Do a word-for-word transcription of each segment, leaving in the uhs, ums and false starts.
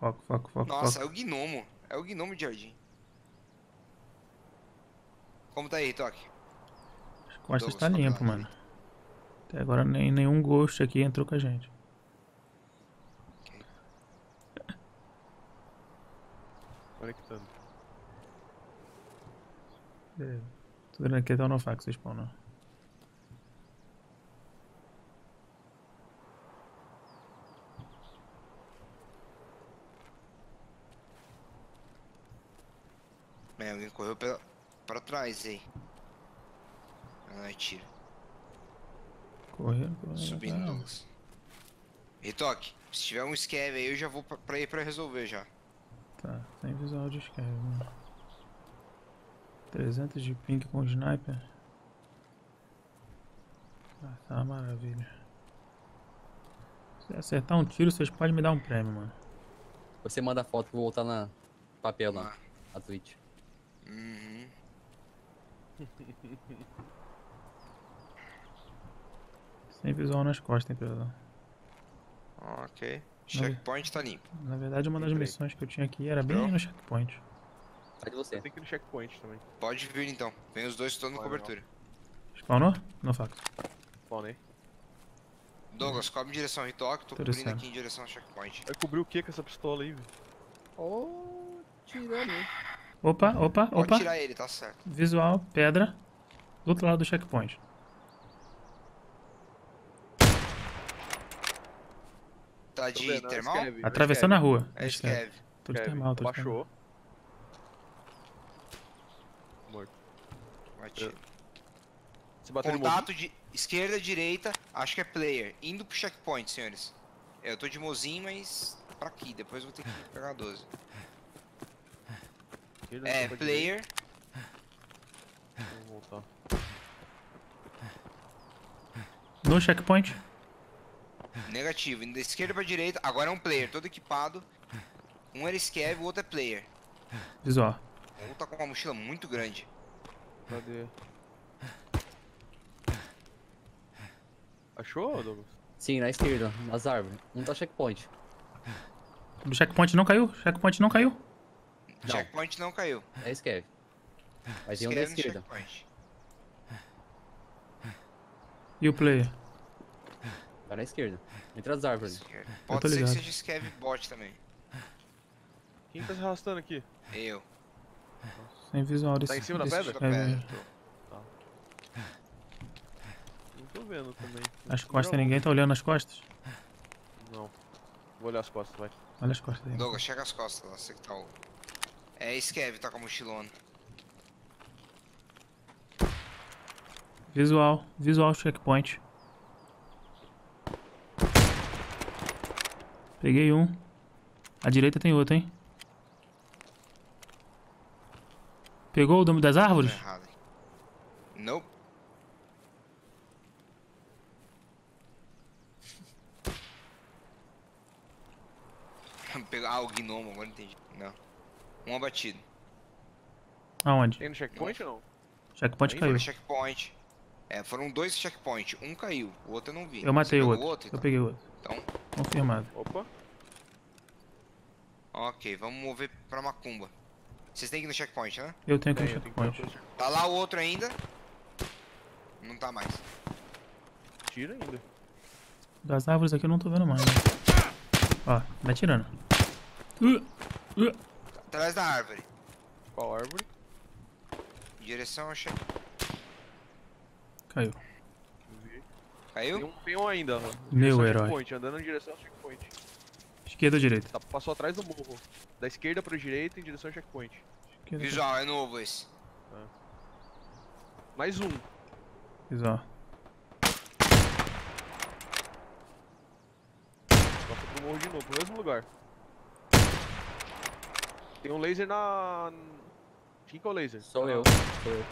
Foco, foco, foco, Nossa, foco. é o gnomo. É o gnomo de jardim. Como tá aí, Toque? As costas Douglas, tá cobre lá, limpo, mano. direito. Até agora nem, nenhum ghost aqui entrou com a gente. Ok. Conectando. Beleza. Tô vendo aqui até o Nofax spawnar. É, alguém correu pra, pra trás aí. Ah, tira. Correndo, correndo. Subindo, Tá. Douglas. E Toque, se tiver um scav aí, eu já vou pra, pra ir pra resolver já. Tá, sem visual de esquerda, mano. trezentos de ping com sniper. Ah, tá uma maravilha. Se acertar um tiro, vocês podem me dar um prêmio, mano. Você manda a foto que eu vou voltar na papel lá, Ah. a Twitch. Uhum. Sem visual nas costas, hein, perdão. Ok. Checkpoint tá limpo. Na verdade, uma das Entrei. missões que eu tinha aqui era bem Entrou? no checkpoint. Sai de você. Tem que ir no checkpoint também. Pode vir então. Vem os dois que estão na Vai, cobertura. Spawnou? Não fax. Spawnei. Douglas, cobre em direção ao Hitoque, tô Tudo cobrindo certo. aqui em direção ao checkpoint. Vai cobrir o que com essa pistola aí, velho? Ô, tirando, hein? Opa, opa, Pode opa. tirar ele, tá certo. Visual, pedra. Do outro lado do checkpoint. Tá Tô de vendo, é termal? scav, é Atravessando a scav. rua. É Escreve. scav. Tô de Scav. termal, tô de termal. Baixou. Morto. Bati. Se bater no Contato de esquerda, direita, acho que é player. Indo pro checkpoint, senhores. É, eu tô de mozinho, mas pra aqui. Depois eu vou ter que pegar doze. esquerda, É, pra player. direita. Vamos voltar. No checkpoint. Negativo. Indo da esquerda pra direita. Agora é um player, todo equipado. Um era scav, o outro é player. Visual. O outro tá com uma mochila muito grande. Cadê? Achou, Douglas? Sim, na esquerda, nas árvores. Um tá checkpoint. Do checkpoint não caiu? Checkpoint não caiu? Não. Checkpoint não caiu. É scav. Mas tem um da Scav no esquerda. checkpoint. E o player? Tá na esquerda. Entre as árvores. Esquerda. tô Pode ser que ligado. seja scav bot também. Quem tá se arrastando aqui? Eu. Sem visual desse. Tá em cima da desse pedra? Da checkpoint. pedra. tô. Não tô vendo também. As costas, ninguém tá olhando as costas? Não. Vou olhar as costas, vai. Olha as costas aí. Douglas, chega as costas lá, você que tá o. É scav, tá com a mochilona. Visual, visual checkpoint. Peguei um. À direita tem outro, hein? Pegou o dome das árvores? Tá errado. Nope. Pegar ah, o gnomo, agora entendi. Não. Um abatido. Aonde? Tem no checkpoint ou não? Checkpoint Aí, caiu. Foi checkpoint. É, foram dois checkpoint. Um caiu, o outro eu não vi. Eu matei Você o pegou outro. Eu então? peguei o outro. Então, Confirmado. Opa. ok, vamos mover pra Macumba. Vocês têm que ir no checkpoint, né? Eu tenho que ir Tem, no eu tenho que pegar checkpoint. pelo Tá lá o outro ainda. Não tá mais. Tira ainda. Das árvores aqui eu não tô vendo mais. Né? Ó, vai tirando. Uh, uh. Atrás da árvore. Qual árvore? Em direção ao check. Caiu. Não vi. Caiu? Tem um, tem um ainda, ó. Meu Direção ao herói. checkpoint, andando em direção ao checkpoint. Esquerda ou direita? Tá, passou atrás do morro. Da esquerda pra direita em direção ao checkpoint. Esquerda, Visual, é novo esse. Mais um. visual. Passa pro morro de novo, pro mesmo lugar. Tem um laser na... Quem que é o laser? Sou eu. Sou eu.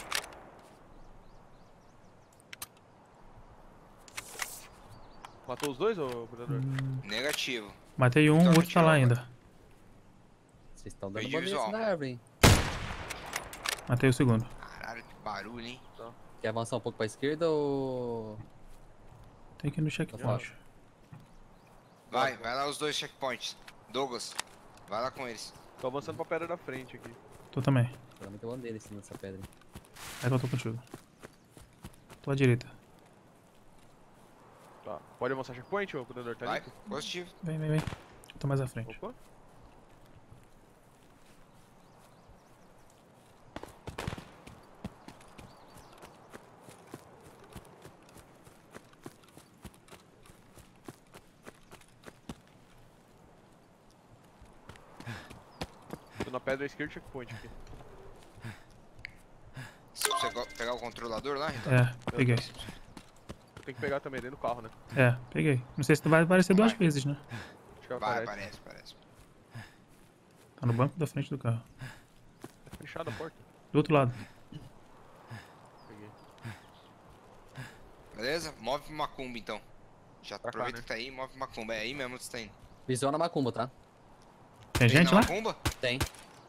Matou os dois, ô predador? Negativo. Matei um, o Então, outro tá lá tirou ainda. Vocês estão dando Perdi bandeira visual. na árvore, hein? Matei o segundo. Caralho, que barulho, hein? Quer avançar um pouco pra esquerda ou... Tem que ir no checkpoint. Vai, vai lá os dois checkpoints. Douglas, vai lá com eles. Tô avançando pra pedra da frente aqui. Tô também. Realmente eu andei em cima dessa pedra. Aí eu tô contigo. Tô à direita. Tá. Pode avançar checkpoint, ô cuidador? Tá Vai, limpo? positivo. Vem, vem, vem. Eu tô mais à frente. Opa. Tô na pedra esquerda, checkpoint aqui. Se você go- pegar o controlador lá, então. É, peguei. Tem que pegar também dentro do carro, né? É, peguei. Não sei se tu vai aparecer duas Vai. vezes, né? Acho que Vai, aparece. parece, parece. Tá no banco da frente do carro. Tá fechada a porta. Do outro lado. Peguei. Beleza? Move pro Macumba então. Já Pra cá, aproveita né? que tá aí e move pro Macumba. É aí mesmo que você tá indo. Visual na macumba, tá? Tem gente na lá? Macumba? Tem.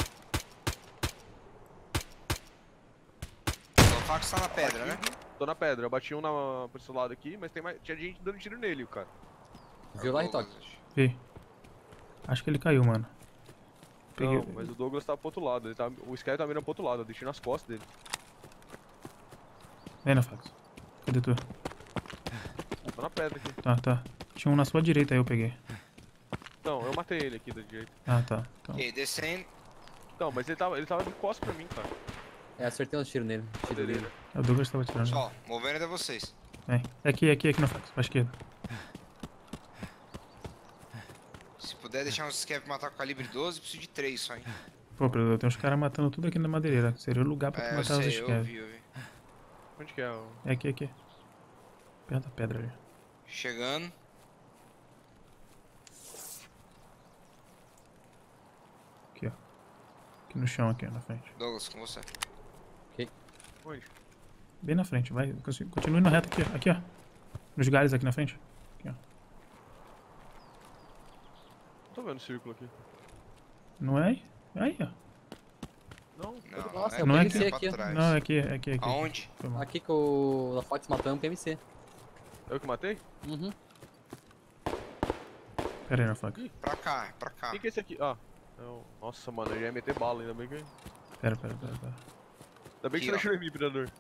Então o Fax tá na pedra, né? Tô na pedra, eu bati um na, pro esse lado aqui, mas tem mais, tinha gente dando tiro nele, o cara. Viu lá, Douglas, Ritoque? acho. Vi. Acho que ele caiu, mano. Peguei. Não, mas o Douglas tá pro outro lado, ele tá, o Sky tá mirando pro outro lado, eu deixei nas costas dele. Vem na fax. Cadê tu? Tô na pedra aqui. Tá, tá. Tinha um na sua direita aí, eu peguei. Não, eu matei ele aqui da direita. Ah, tá. Então, Ok, descendo. Não, mas ele tava, ele tava de costas pra mim, cara. É, acertei um tiro nele. Tiro dele. Beleza. o Douglas tava tirando. Só, movendo até vocês. Vem. É aqui, é aqui, é aqui na fax. Pra esquerda. Se puder deixar uns Scav matar com calibre doze, preciso de três só, hein? Pô, Predador, tem uns caras matando tudo aqui na madeireira. Seria o lugar pra tu É, eu matar os sei, eu Scav. vi, eu vi. Onde que é? o- É aqui, aqui. Perto da pedra ali. Chegando. Aqui, ó. Aqui no chão, aqui, ó, na frente. Douglas, com você. Onde? Bem na frente, vai. Continue na reta aqui, ó. Aqui, ó. Nos galhos aqui na frente. Aqui, ó. Não tô vendo o círculo aqui. Não é aí? É aí, ó. Não, Não, Nossa, é eu Não é pra aqui? pra aqui, ó. trás. Não, é aqui, é aqui, é aqui. Aonde? Foi mal. Aqui que o da Fox matou é um P M C. eu que matei? Uhum. Pera aí na faca. Pra cá, pra cá. Quem que é esse aqui? Ah. é o- Nossa, mano, eu já ia meter bala, ainda bem que. Pera, pera, pera, pera. Ainda bem que Aqui, você ó. deixou em mim, predador.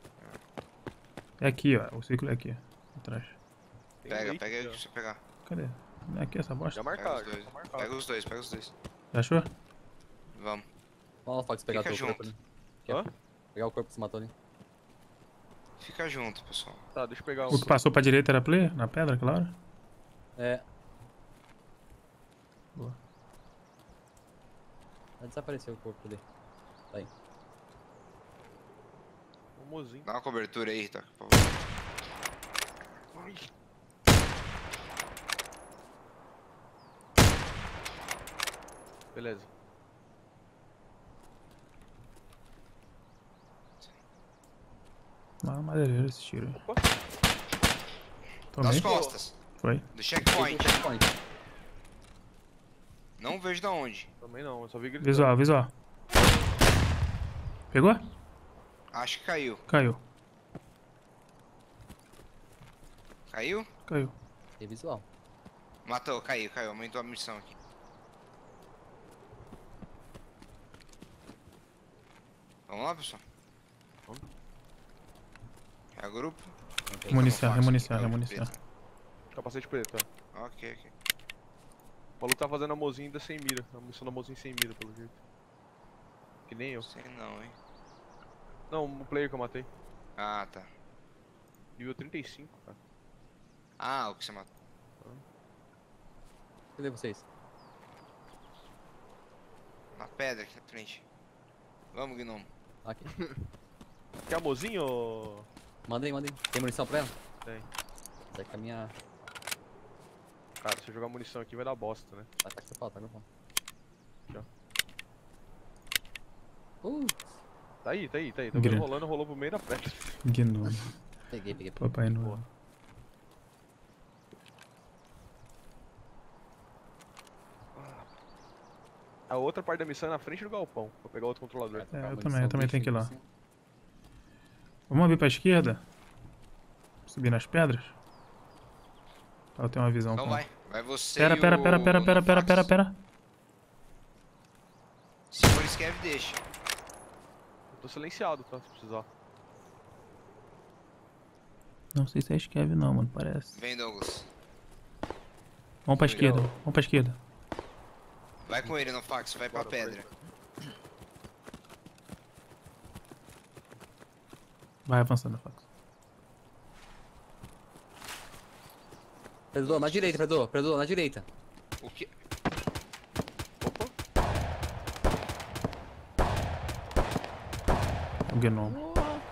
É aqui, ó. O círculo é aqui. Atrás. Tem Pega, leite pega aí aqui, ó. pra você pegar. Cadê? É aqui essa bosta? Já Pega marcado, os dois. já marcado. Pega os dois, pega os dois. Já achou? Vamos. Vamos lá, Fox, pegar Fica o teu corpo junto. ali. Aqui, ó. Hã? Pegar o corpo que você matou ali. Fica junto, pessoal. Tá, deixa eu pegar O que passou pra direita era player? Na pedra, claro? É. Boa. Já desapareceu o corpo ali. Tá aí. o mozinho. Dá uma cobertura aí, tá? Por favor. Beleza. Uma madeireira esse tiro aí. Opa. Tomei. Das costas. Foi. Do checkpoint. Checkpoint. Não vejo da onde. Também não, eu só vi gritando. Visual, visual. Pegou? Acho que caiu. Caiu. Caiu? Caiu. Tem visual. Matou, caiu, caiu. Aumentou a missão aqui. Vamos lá, pessoal. Vamos. É grupo. Remuniciar, Fax, remuniciar, aqui, remuniciar. preto. Capacete preto, ó. Ok, ok. O maluco tá fazendo a mozinha ainda sem mira. A missão da mozinha sem mira, pelo jeito. Que nem eu. Sei não, hein. Não, o player que eu matei. Ah, tá. Nível trinta e cinco, cara. Ah, o que você matou. Cadê vocês? Na pedra aqui na frente. Vamos, Gnomo. Aqui. Quer a mozinha ou... Manda aí, manda aí. Tem munição pra ela? Tem. Essa aqui é a minha. Cara, se eu jogar munição aqui vai dar bosta, né? Ah, tá com pau, tá com pau. Aqui, Uh, Tá aí, tá aí, tá aí. Tá Grande. vendo rolando, rolou pro meio da pedra. Gnome. peguei, peguei. Papai Noel. Boa. A outra parte da missão é na frente do galpão. Vou pegar outro controlador. É, eu também, eu também tenho que ir lá. Vamos abrir pra esquerda? Subir nas pedras? Pra eu ter uma visão. Então com- vai. Vai você Pera, e pera, o pera, pera, pera, pera, Novax. pera, pera. Se for Scav, deixa. Eu tô silenciado, tá? Se precisar. Não sei se é Scav não, mano, parece. Vem, Douglas. Vamos pra Legal. esquerda, vamos pra esquerda. Vai com ele, Novax. Vai pra Bora, pedra. Vai avançando, Fax. Predador, na direita, predador. Predador, na direita. O que? Opa. O Gnomo.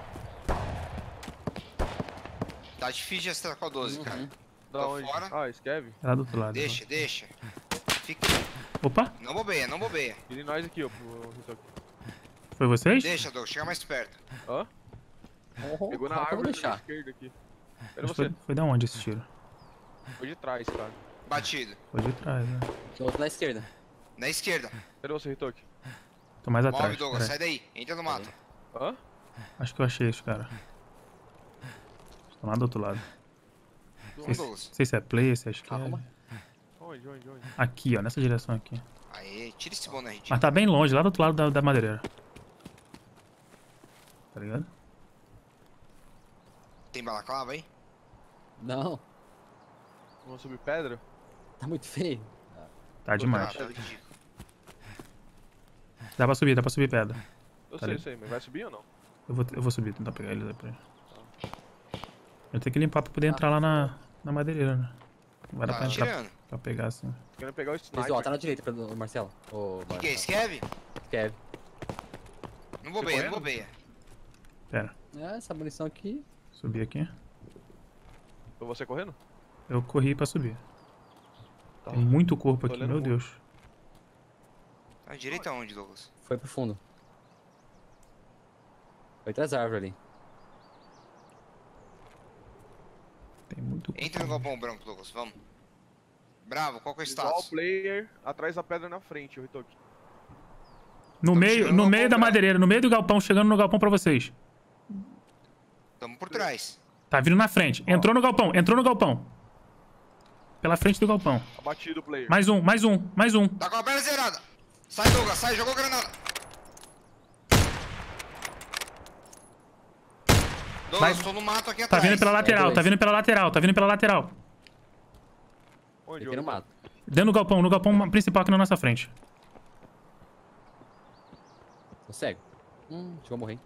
Tá difícil de acertar com a doze, cara. Uhum. Da Tô onde? fora. Ah, Scav. É lá do outro lado. Deixa, deixa. Fica. Opa, Não bobeia, não bobeia. Ele nós aqui, ó. pro Hitoki. foi vocês? Deixa, Douglas. Chega mais perto. Hã? Oh, Pegou na claro que eu vou árvore da deixar. esquerda aqui. Era Mas você. Foi, foi da onde esse tiro? Foi de trás, cara. Batido. Foi de trás, né? Tem outro na esquerda. Na esquerda. Cadê você, Hitoki? Tô mais Move, atrás. Douglas. pera Sai daí. Entra no mato. Hã? aí. Acho que eu achei esse cara. Estão lá do outro lado. Vamos, Não Douglas. sei se é play, se é Scav. Calma. Onde, onde, onde? Aqui, ó, nessa direção aqui. Aê, tira esse bom na rede. Mas tá bem longe, lá do outro lado da, da madeireira. Tá ligado? Tem balaclava aí? Não, Vamos subir pedra? tá muito feio. Tá demais. Ah, tá ridículo. Dá pra subir, dá pra subir pedra. Eu Tá sei, ali. eu sei, mas vai subir ou não? Eu vou, eu vou subir, tentar pegar eles depois. Eu tenho que limpar pra poder entrar lá na, na madeireira, né? Não vai dar Tá pra entrar tirando. pra pegar assim. Tô querendo pegar o Mas, ó, sniper. tá na direita, predador, Marcelo. Ô, O que é? Scav? Kev. Não bobeia, não correndo? bobeia. Pera, É, essa munição aqui. subir aqui. Foi você correndo? Eu corri pra subir. Tá. Tem muito corpo Tô aqui, olhando meu muito. Deus. Tá à direita onde, Douglas? Foi pro fundo. Foi atrás da árvore ali. Tem muito corpo. Entra no galpão branco, Douglas. Vamos. Bravo, qual que é o Visual status? player atrás da pedra na frente, o Hitoki. No Tamo meio, chegando no no meio da galpão, madeireira, no meio do galpão, chegando no galpão pra vocês. Tamo por trás. Tá vindo na frente. Entrou no galpão, entrou no galpão. Pela frente do galpão. Abatido o player. Mais um, mais um, mais um. Tá com a perna zerada. Sai, Douglas, sai, jogou granada. Douglas, Vai. tô no mato aqui Tá atrás. vindo pela lateral, dois. tá vindo pela lateral, tá vindo pela lateral. Onde, Aqui no onde? mato. Dentro do galpão, no galpão principal aqui na nossa frente. Tô cego. Hum, chegou a morrer.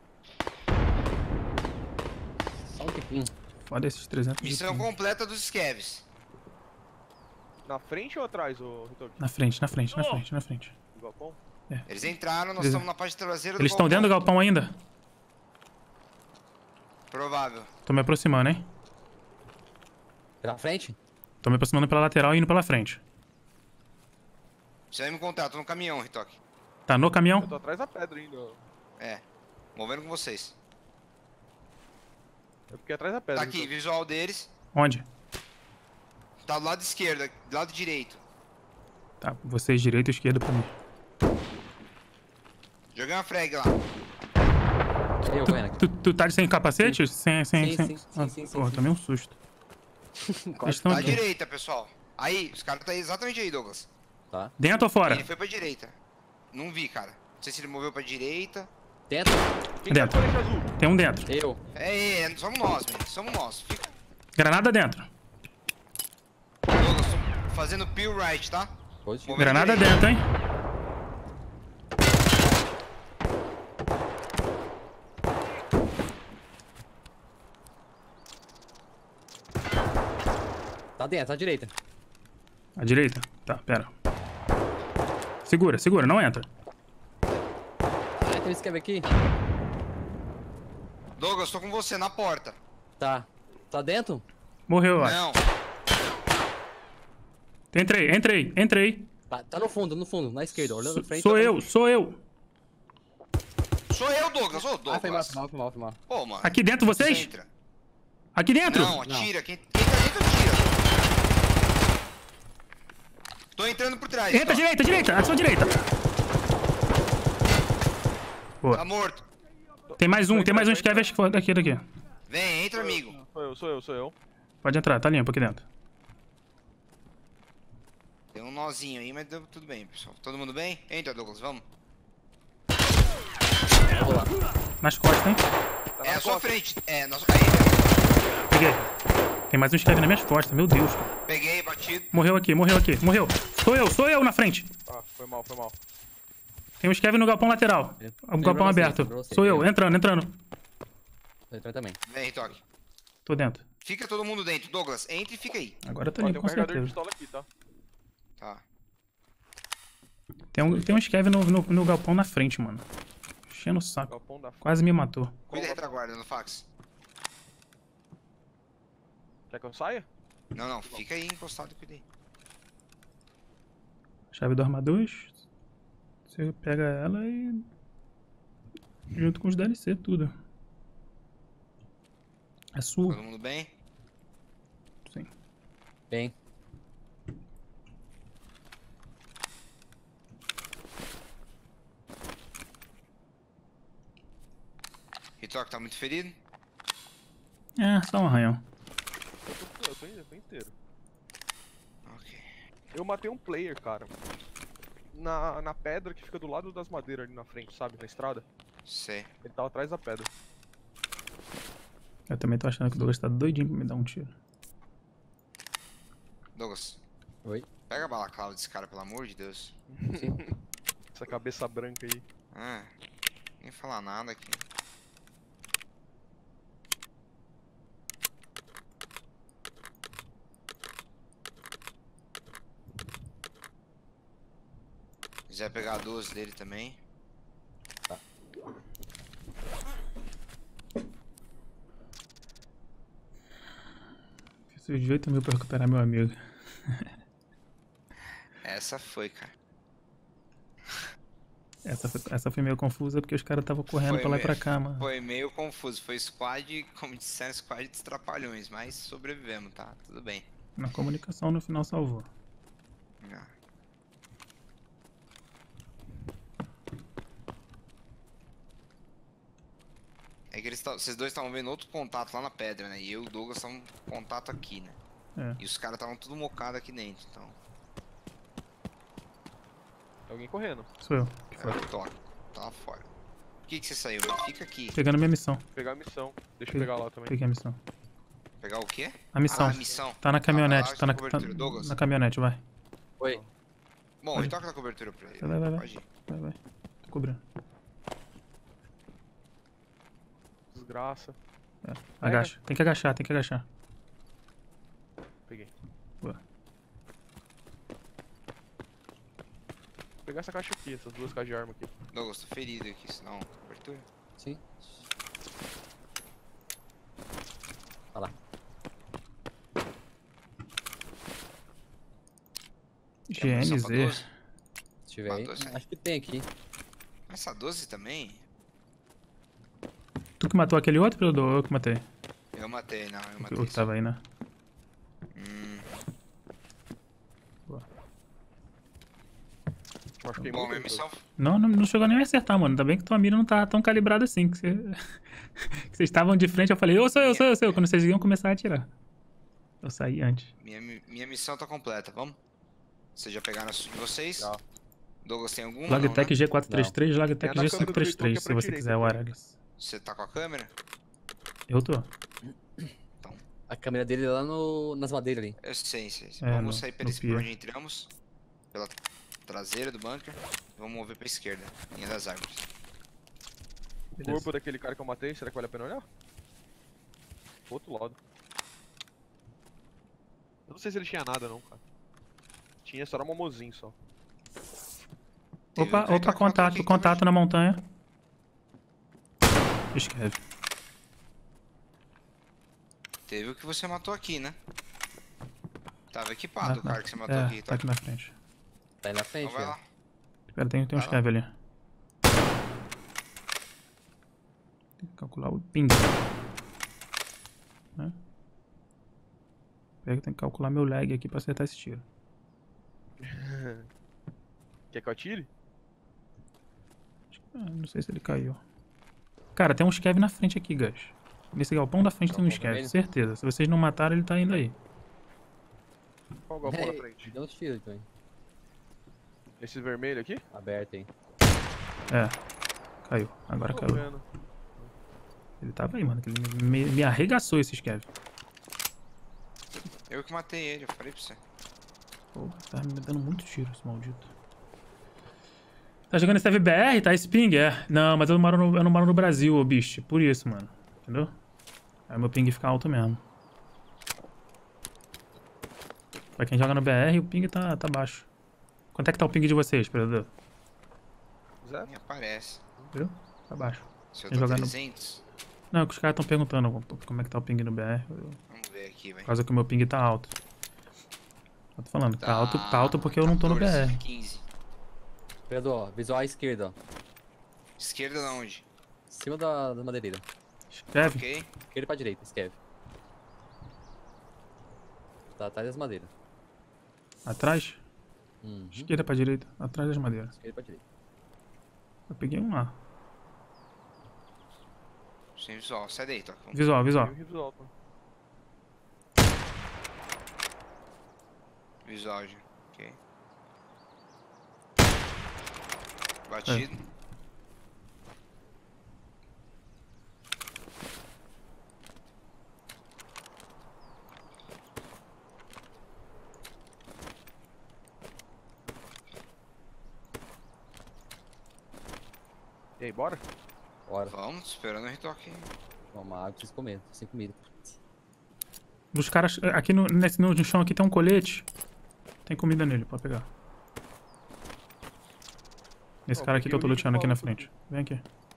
Só um tempinho. Foda esses trezentos. de Missão ping. completa dos Scavs. Na frente ou atrás, o Hitoki? Na frente, na frente, na frente, na frente. Do galpão? Eles entraram, nós Eles- estamos na parte traseira do Eles estão dentro do galpão ainda? Provável. Tô me aproximando, hein? Pela frente? Tô me aproximando pela lateral e indo pela frente. Você vai me encontrar, tô no caminhão, Hitoki. Tá no caminhão? Eu tô atrás da pedra ainda. É. Movendo com vocês. Eu fiquei atrás da pedra. Tá aqui, Hitoki. visual deles. Onde? Tá do lado esquerdo, do lado direito. Tá, vocês direito e esquerdo pra mim. Joguei uma frag lá. Eu correndo aqui. Tu, tu tá de sem capacete? Sem, sem, Sim, sem. sim, sim, Ah, sim, sim, Porra, sim. tomei um susto. Eles estão Da aqui. direita, pessoal. Aí, os caras tá aí exatamente aí, Douglas. Tá. Dentro ou fora? Ele foi pra direita. Não vi, cara. Não sei se ele moveu pra direita. Dentro. Quem Dentro. tá com colete azul? Tem um dentro. Eu. É, é, somos nós, velho. Somos nós. Fica. Granada dentro. Douglas, tô fazendo peel right, tá? Positivo. Movendo Granada direita. dentro, hein? Tá dentro, tá à direita. À direita? Tá, pera. Segura, segura, não entra. Ah, tem um esquema aqui. Douglas, tô com você na porta. Tá. Tá dentro? Morreu, eu acho. Não. Entrei, entrei, entrei. Tá, tá no fundo, no fundo, na esquerda, olhando Sou, pra frente. sou tá eu, sou eu. Sou eu, Douglas. Ô, Ah, foi mal, Douglas. foi mal, foi mal, foi mal. Pô, mano. Aqui dentro Você vocês? entra. Aqui dentro? Não, atira. Quem, quem tá dentro, atira. Tô entrando por trás. Entra, ó. direita, direita, à sua direita. Tá morto. Tem mais um, tem mais um Scav daqui, daqui. Vem, entra, amigo. Sou eu, sou eu, sou eu. Pode entrar, tá limpo aqui dentro. nozinho aí, mas deu tudo bem, pessoal. Todo mundo bem? Entra, Douglas, vamos. Eu vou lá. Nas costas, hein? Tá É na a sua costa. frente. É, nossa. Aí, velho. Peguei. Tem mais um Skev nas minhas costas, meu Deus. Cara. Peguei, batido. Morreu aqui, morreu aqui, morreu. Sou eu, sou eu na frente. Ah, foi mal, foi mal. Tem um Skev no galpão lateral. É. O galpão Lembrou você, aberto. lembrou você, Sou eu, lembrou. entrando, entrando. Eu entro também. Vem, Toque. Tô dentro. Fica todo mundo dentro. Douglas, entre e fica aí. Agora eu tô Ó, limpo, tem um com carregador de certeza. pistola aqui, tá? Tá. Tem um, tem um Skev no, no, no galpão na frente, mano. Enchendo o saco. Galpão da... Quase me matou. Cuida da retaguarda no fax. Quer que eu saia? Não, não. Fica aí encostado e cuida aí. Chave do armador. Você pega ela e... Junto com os D L C, tudo. É sua. Todo mundo bem? Sim. Bem. Ritoque tá muito ferido? É, só um arranhão. Eu tô, eu tô, eu tô inteiro. Ok. Eu matei um player, cara. Na, na pedra que fica do lado das madeiras ali na frente, sabe? Na estrada. Sei. Ele tava atrás da pedra. Eu também tô achando que o Douglas tá doidinho pra me dar um tiro. Douglas, Oi? pega a balaclava desse cara, pelo amor de Deus. Sim. Essa cabeça branca aí. Ah, nem falar nada aqui. Se quiser pegar a doze dele também. Fiz dezoito mil pra recuperar meu amigo. Essa foi, cara. Essa foi, essa foi meio confusa porque os caras estavam correndo Foi pra lá e meio- pra cá, mano. Foi meio confuso. Foi squad, como disseram, squad de trapalhões. Mas sobrevivemos, tá? Tudo bem. Na comunicação no final salvou. Ah. É que eles tavam- vocês dois estavam vendo outro contato lá na pedra, né? E eu e o Douglas estavam com contato aqui, né? É. E os caras estavam tudo mocado aqui dentro, então. Tem alguém correndo. Sou eu. Era o toque. Tava fora. Por que, que você saiu, mano? Fica aqui. Pegando minha missão. Vou pegar a missão. Deixa eu Peguei. pegar lá também. Peguei a missão. Pegar o quê? A missão. Ah, a missão. Tá na vai caminhonete, lá, tá na, cobertura, tá Douglas. na caminhonete, vai. Oi. Bom, Vai. ele toca na cobertura pra ele. Vai, vai, vai. Pode ir. Vai, vai. Tô cobrindo. Desgraça. É. Agacha. Tem que agachar, tem que agachar. Peguei. Boa. Vou pegar essa caixa aqui, essas duas caixas de arma aqui. Douglas, tô ferido aqui, senão. Cobertura. Sim. Olha lá. Quer munição pra G N Z. doze? Se tiver aí. Matou esse aí. Acho que tem aqui. Essa doze também? Tu que matou aquele outro ou eu que matei? Eu matei, não, eu O matei. que só. tava aí, né? Hum. Machuquei Bom, muito. minha missão. Não, não, não chegou nem a acertar, mano. Ainda bem que tua mira não tá tão calibrada assim. Que você- que vocês estavam de frente, eu falei, eu sou eu, sou eu, sou eu. Quando vocês iam começar a atirar. Eu saí antes. Minha, mi- minha missão tá completa, vamos? Vocês já pegaram as de vocês? Já. Douglas tem alguma? Logitech Não, né? G quatrocentos e trinta e três, Logitech Tem a G da câmera cinco do três três, Heitor, se que é pra você direita quiser, o também. Aragas. Você tá com a câmera? Eu tô. A câmera dele é lá no, nas madeiras ali. Eu sei, sei. sei. É, Vamos no- sair no pela por pier. onde entramos. Pela traseira do bunker. Vamos mover pra esquerda, linha das árvores. O Beleza. corpo daquele cara que eu matei, será que vale a pena olhar? Pro outro lado. Eu não sei se ele tinha nada não, cara. Tinha só era um momozinho só. Teve Opa, um cara opa, que matou contato, aqui, contato na montanha. Escreve. Teve o que você matou aqui, né? Tava equipado Ah, o cara não. que você matou É, aqui, tá tá? aqui na frente. Tá aí na frente, Então vai ó. lá. Espera, tem, tem um Vai lá. escreve ali. Tem que calcular o ping. Né? Pega, tem que calcular meu lag aqui pra acertar esse tiro. Quer que eu atire? Ah, não sei se ele caiu. Cara, tem um Skev na frente aqui, guys. Nesse galpão da frente tem um Galpão Skev, vermelho? certeza. Se vocês não mataram, ele tá indo aí. Qual o galpão na É, frente? deu uns tiros também. Esse vermelho aqui? Aberto, hein. É. Caiu. Agora Tô caiu. vendo. Ele tava aí, mano. que Ele me, me arregaçou esse Skev. Eu que matei ele, eu falei pra você. Pô, tá me dando muito tiro esse maldito. Tá jogando esse B R, tá? Esse ping? É. Não, mas eu não moro no, eu não moro no Brasil, ô bicho. Por isso, mano. Entendeu? Aí meu ping fica alto mesmo. Pra quem joga no B R, o ping tá, tá baixo. Quanto é que tá o ping de vocês, predador? Zero? Nem aparece. Viu? Tá baixo. Se eu Quem tô jogar no- trezentos, Não, que os caras tão perguntando como é que tá o ping no B R. eu- vamos ver aqui, Por velho. causa que o meu ping tá alto. Eu tô falando, tá, alto, tá alto porque eu não tô no B R. quinze. Pedro, ó, visual à esquerda, ó. Esquerda na onde? Em cima da, da madeireira. Escreve. Ok. Esquerda pra direita, escreve. Tá atrás das madeiras. Atrás? Uhum. Esquerda pra direita. Atrás das madeiras. Esquerda pra direita. Eu peguei um lá. Sem visual, sai daí, toca. Visual, visual. Tem um visual, tá? Visual já. Ok. Batido. E aí, bora? Bora. Vamos, esperando o retoque. Toma uma água pra vocês comerem. Sem comida. Dos caras. Aqui no, nesse, no, no chão aqui tem um colete. Tem comida nele, pode pegar. Esse Ó, cara aqui que peguei eu tô o luteando aqui na maluco frente. Vem aqui.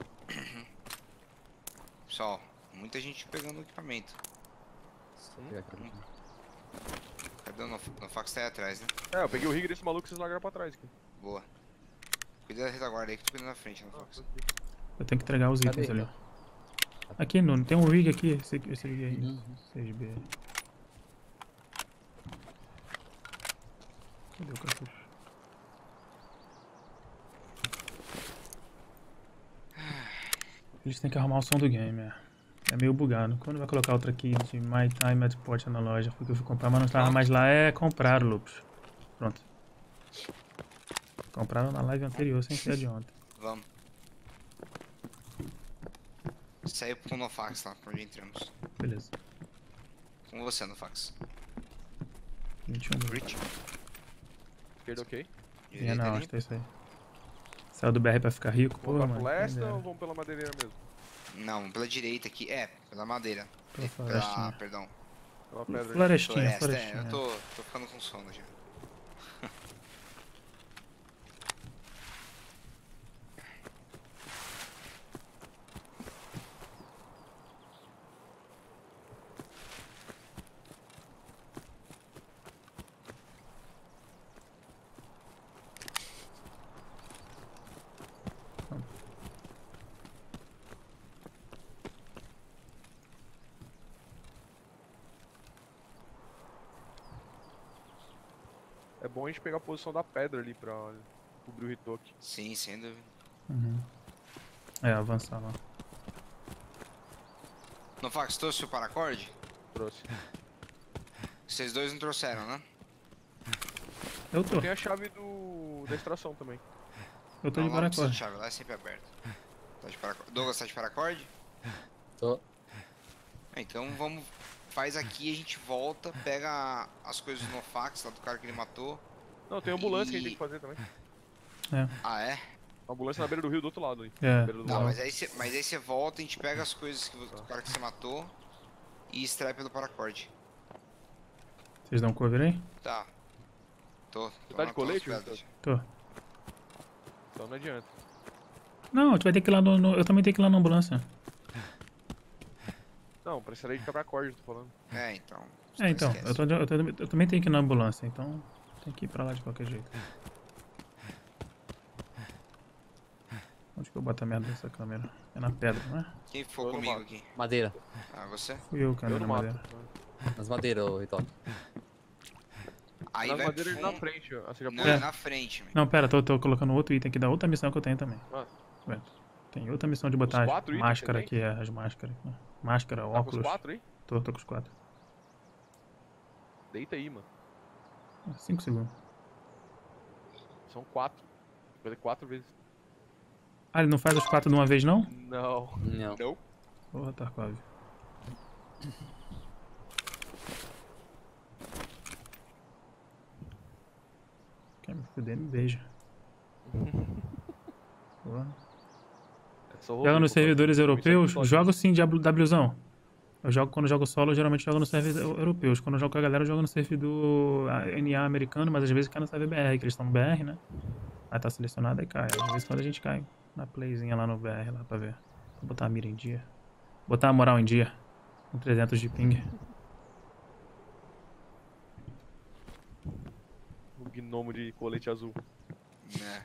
Pessoal, muita gente pegando o equipamento. Vou pegar aqui. Cadê o Nof- Nofax? Tá aí atrás, né? É, eu peguei o rig desse maluco que vocês largaram pra trás aqui. Boa. Cuida da retaguarda aí que tu cuida na frente, Ah, Nofax. tô aqui. Eu tenho que entregar os Cadê, itens ali. então? Aqui, Nuno. Tem um rig aqui. Esse, esse rig aí. Uhum. seis B. Cadê o cartucho? Eles têm que arrumar o som do game, é. É meio bugado. Quando vai colocar outra aqui de My Time at Port na loja? Porque eu fui comprar, mas não estava mais lá. É, compraram, Lupus. Pronto. Compraram na live anterior, sem ser a de ontem. Vamos. Saiu com o Nofax lá, pra onde entramos. Beleza. Com você, Nofax. vinte e um. Rich. Esquerda, ok. É, Direita não, ali. acho que é isso aí. Saiu do B R pra ficar rico, pô, Voltar mano. pro leste quem dera. ou vamos pela madeireira mesmo? Não, pela direita aqui. É, pela madeira. Pela Eh, florestinha. perdão. Pela pedra ali. Florestinha, Floresta, é. florestinha. Eu tô, tô ficando com sono já. É bom a gente pegar a posição da pedra ali pra cobrir o Hitoki. Sim, sem dúvida. Uhum. É, avançar lá. Nofax, trouxe o paracorde? Trouxe. Vocês dois não trouxeram, né? Eu tô. Tem a chave do... da extração também. Eu tô Não, de lá não precisa de paracorde. chave, lá é sempre aberto. Tá de paracorde. Douglas, tá de paracorde? Tô. É, então vamos. Faz aqui, a gente volta, pega as coisas do Nofax, lá do cara que ele matou. Não, tem ambulância que a gente tem E- que fazer também. Ah, é? A ambulância na beira do rio do outro lado aí. É. Na beira do Não, lago. mas aí você mas aí você volta, a gente pega as coisas que, vo- do cara que você matou e extrai pelo paracorde. Vocês dão cover aí? Tá. Tô. tô tá de na- tô colete, nas pedras. Tô. Então não adianta. Não, a gente vai ter que ir lá no, no- eu também tenho que ir lá na ambulância. Não, precisaria de quebrar corda, tô falando. É, então. É, então, esquece. eu, tô, de- eu, tô- eu também tenho que ir na ambulância, então tem que ir pra lá de qualquer jeito. Onde que eu boto a merda dessa câmera? É na pedra, não é? Quem Eu for não comigo mato. aqui? Madeira. Ah, você? Fui eu que Eu andei não na mato. madeira. Nas madeiras, ô Hitoki. Aí Nas vai madeiras pro na fundo. frente, ó. Ah, você já Não, pôs? é na frente, meu. Não, pera, tô, tô colocando outro item aqui da outra missão que eu tenho também. Ah. Ué, tem outra missão de botar quatro as itens máscara que aqui, é, as máscaras. Né? Máscara, Tá com os óculos. quatro aí? Tô, tô com os quatro. Deita aí, mano. Cinco segundos. São quatro. Vai ter quatro vezes. Ah, ele não faz os quatro de uma vez, não? Não. Não. Não. Porra, Tarkov. Quer me fuder, me beija. Porra. É só Joga roleplay, nos pô, servidores pra mim isso é europeus? tutorial. Jogo sim, Diablo- Wzão. Eu jogo quando eu jogo solo, eu geralmente jogo nos servidores eu- europeus. Quando eu jogo com a galera, eu jogo no servidor ah, N A americano, mas às vezes cai no server B R, que eles estão no B R, né? Aí tá selecionado e cai. Às vezes quando a gente cai na playzinha lá no B R, lá pra ver. Vou botar a mira em dia. Botar a moral em dia. Com trezentos de ping. O gnomo de colete azul. Né.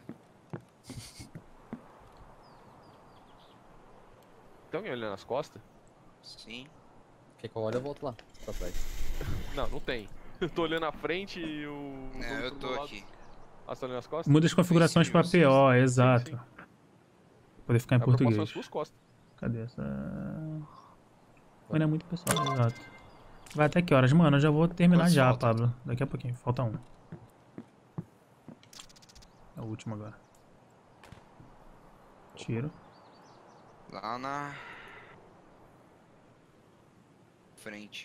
Tem alguém olhando nas costas? Sim. Quer que eu olhe, eu volto lá, pra trás. Não, não tem. Eu tô olhando a frente e o... o É, Douglas eu do tô meu lado. aqui. Ah, você tá olhando as costas? Muda as configurações pra P O, exato. sim. Pra poder ficar em A proposta são português. as suas costas. Cadê essa? Mas não é muito pessoal, exato. Vai até que horas? Mano, eu já vou terminar Quantos já, faltam? Pablo. Daqui a pouquinho, falta um. É o último agora. Tiro. Lá na... frente.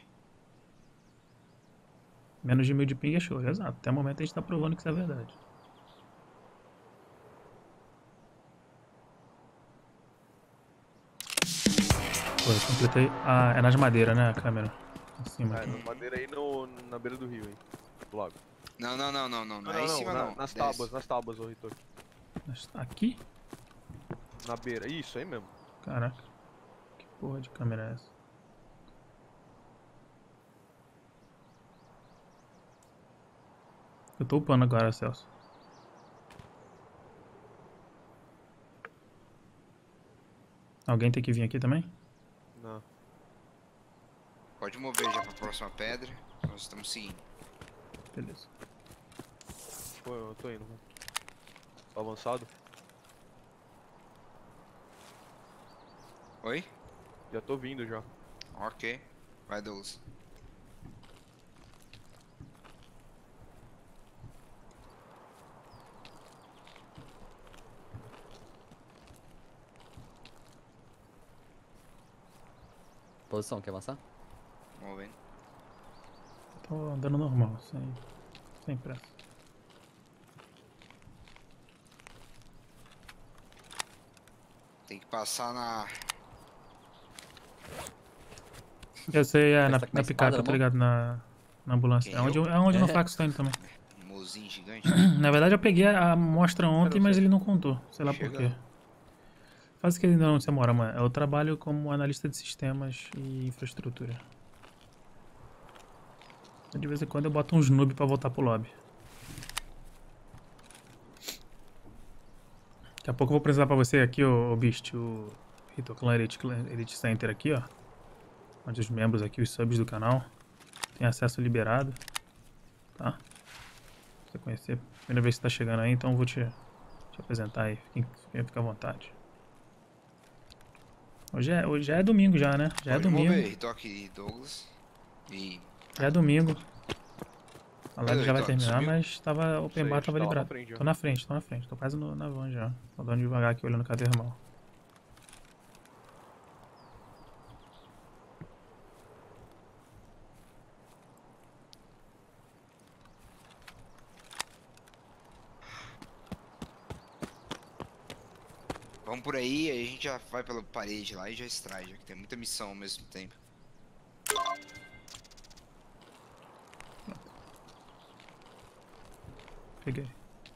Menos de mil de ping é show, exato. Até o momento a gente tá provando que isso é verdade. Pô, eu completei. Ah, é nas madeiras, né? A câmera. Em cima Ah, é, aqui. na madeira aí no, na beira do rio aí. Do lago. Não, não, não, não, não. Não é em cima, na- não. Nas Desce. tábuas, nas tábuas, ô Ritor. Aqui? Na beira. Isso aí mesmo. Caraca. Que porra de câmera é essa? Eu tô upando agora, Celso. Alguém tem que vir aqui também? Não. Pode mover já pra próxima pedra. Nós estamos seguindo. Beleza. Pô, eu tô indo. Né? Tô avançado. Oi? Já tô vindo já. Ok. Vai, Douglas. Posição, quer avançar? Movendo. Tô andando normal, sem, sem pressa. Tem que passar na... Eu sei, é, Mas na, tá com na uma espada picape, na eu tô mão? ligado na, na ambulância. Quem, É onde, eu? eu- é onde o meu É. fax tá indo também. Mozinho gigante. Na verdade, eu peguei a amostra ontem, eu mas sei. ele não contou. Sei lá por Chegando. quê. Faz que ele ainda não se mora, mano. Eu trabalho como analista de sistemas e infraestrutura. De vez em quando eu boto uns noob pra voltar pro lobby. Daqui a pouco eu vou apresentar pra você aqui, ô, ô Beast, o Hitoclan Elite, Elite Center aqui, ó. Onde os membros aqui, os subs do canal, tem acesso liberado. Tá? Pra você conhecer. Primeira vez que você tá chegando aí, então eu vou te, te apresentar aí. Fique, fique à vontade. Hoje é, hoje já é domingo já, né? Já é Pode domingo. mover, Ritoque e Douglas. E... Já é domingo. A live Cadê, já vai Heitor? terminar, Subiu? mas tava, o open Sei, bar acho tava que tá lá pra liberado. frente já. Tô na frente, tô na frente. Tô quase no, na van já. Tô andando devagar aqui, olhando cadê irmão. Vamos por aí, aí a gente já vai pela parede lá e já extrai, já que tem muita missão ao mesmo tempo. Peguei.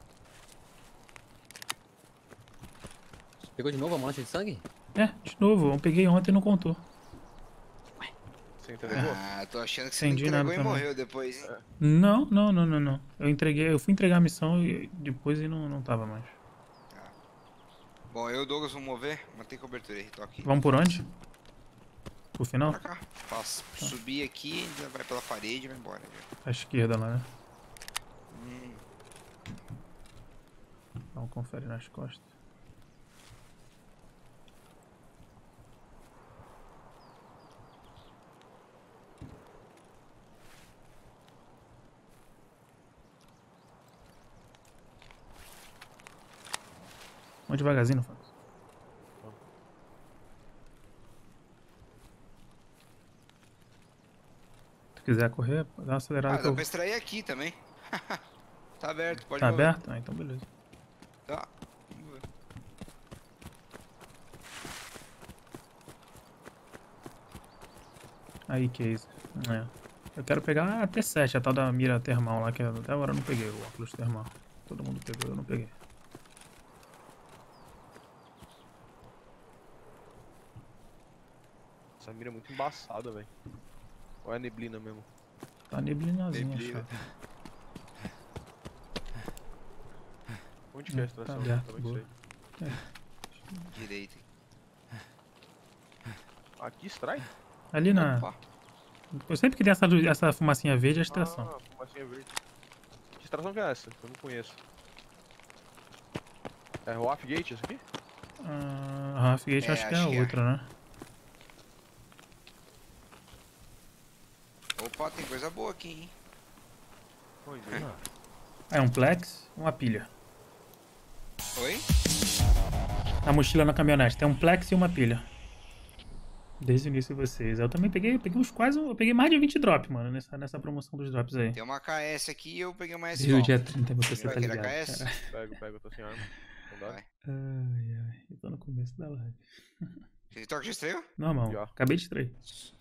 Pegou de novo a mancha de sangue? É, de novo. Eu peguei ontem e não contou. Você entregou? Ah, tô achando que você Entendi entregou nada e também. morreu depois, hein? Não, não, não, não, não. Eu entreguei, eu fui entregar a missão e depois e não, não tava mais. Bom, eu e o Douglas vamos mover, mantém cobertura aí, Ritoque. Vamos por onde? Pro final? Pra cá. Passa. Subir aqui, já vai pela parede e vai embora. Já. À esquerda lá, né? Hum, Dá um confere nas costas. Vamos devagarzinho, Fábio. Se tu quiser correr, dá uma acelerada Ah, que dá eu... pra extrair aqui também. Tá aberto, pode Tá mover. aberto? Ah, então beleza. Tá. Vamos ver. Aí, case. É. Eu quero pegar a T sete, a tal da mira termal lá, que até agora eu não peguei o óculos termal. Todo mundo pegou, eu não peguei. Essa mira é muito embaçada, velho. Ou é neblina mesmo? Tá neblinazinha, Neblina. chato. Onde que é a Hum, extração? tá aberto, Também boa. sei. Direita. Aqui extrai? Ali na... Opa. Eu sempre que tem essa, luz- essa fumacinha verde é a extração. Ah, fumacinha verde. Que extração que é essa? Eu não conheço. É o Off Gate essa aqui? Ah, a Halfgate É, acho que é acho a que é. outra, né? Opa, tem coisa boa aqui, hein? Onde? É um Plex, uma pilha. Oi? Na mochila na caminhonete tem um Plex e uma pilha. Desde o início de vocês. Eu também peguei, peguei uns quase. Eu peguei mais de vinte drop, mano, nessa, nessa promoção dos drops aí. Tem uma K S aqui e eu peguei uma S Desde o Val. dia trinta você Vai tá querer ligado. K S? Cara. Pego, pego, eu tô sem arma. Não dá? Vai. Ai, ai. Eu tô no começo da live. Você troca de estreio? Normal. Já. Acabei de extrair.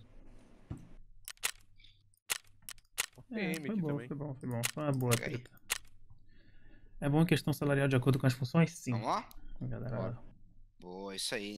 É, P M foi aqui bom, também. foi bom, foi bom. Foi uma boa Ok. treta. É bom questão salarial de acordo com as funções? Sim. Vamos lá? Galera, Bora. Boa, isso aí.